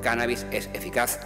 cannabis es eficaz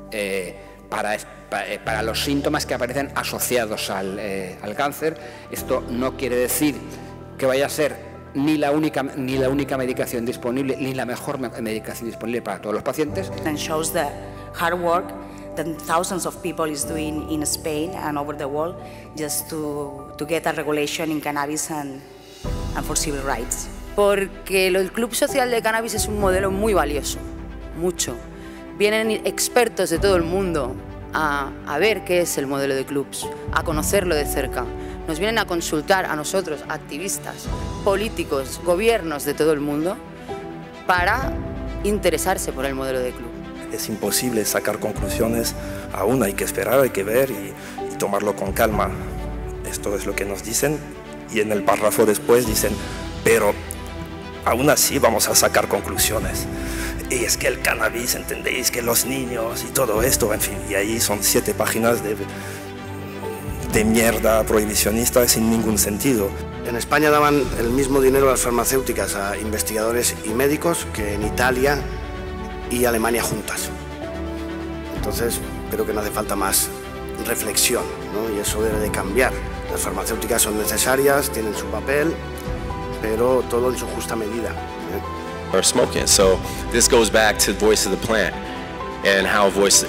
para los síntomas que aparecen asociados al cáncer. Esto no quiere decir que vaya a ser ni la única medicación disponible, ni la mejor medicación disponible para todos los pacientes. And shows the hard work that thousands of people is doing in Spain and over the world just to get a regulation in cannabis and for civil rights. Porque el Club Social de Cannabis es un modelo muy valioso, mucho. Vienen expertos de todo el mundo a ver qué es el modelo de clubs, a conocerlo de cerca. Nos vienen a consultar a nosotros, activistas, políticos, gobiernos de todo el mundo, para interesarse por el modelo de club. Es imposible sacar conclusiones, aún hay que esperar, hay que ver y tomarlo con calma. Esto es lo que nos dicen, y en el párrafo después dicen, pero aún así vamos a sacar conclusiones. Y es que el cannabis, entendéis, que los niños y todo esto, en fin, y ahí son 7 páginas de mierda prohibicionista sin ningún sentido. En España daban el mismo dinero a las farmacéuticas, a investigadores y médicos, que en Italia y Alemania juntas. Entonces, creo que no hace falta más reflexión, ¿no? Y eso debe de cambiar. Las farmacéuticas son necesarias, tienen su papel, pero todo en su justa medida. Or smoking. So this goes back to Voice of the Plant and how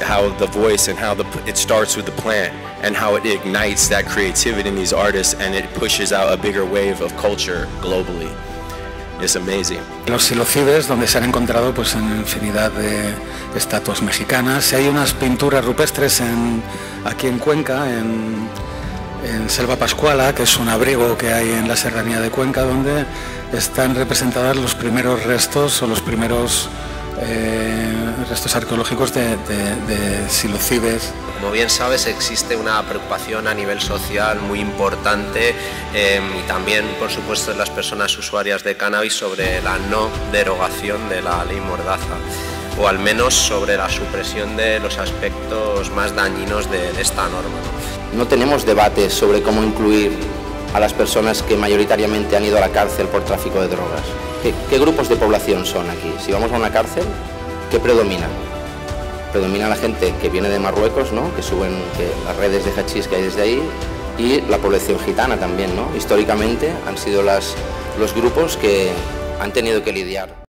it starts with the plant and how it ignites that creativity in these artists and it pushes out a bigger wave of culture globally. It's amazing. Los psilocibes, donde se han encontrado pues en infinidad de estatuas mexicanas. Hay unas pinturas rupestres aquí en Cuenca, en Selva Pascuala, que es un abrigo que hay en la serranía de Cuenca, donde están representadas los primeros restos o los primeros restos arqueológicos de psilocibes. Como bien sabes, existe una preocupación a nivel social muy importante y también, por supuesto, en las personas usuarias de cannabis sobre la no derogación de la ley Mordaza, o al menos sobre la supresión de los aspectos más dañinos de esta norma. No tenemos debates sobre cómo incluir a las personas que mayoritariamente han ido a la cárcel por tráfico de drogas. ¿Qué grupos de población son aquí? Si vamos a una cárcel, ¿qué predomina? Predomina la gente que viene de Marruecos, ¿no? Que suben las redes de hachís que hay desde ahí, y la población gitana también, ¿no? Históricamente han sido los grupos que han tenido que lidiar.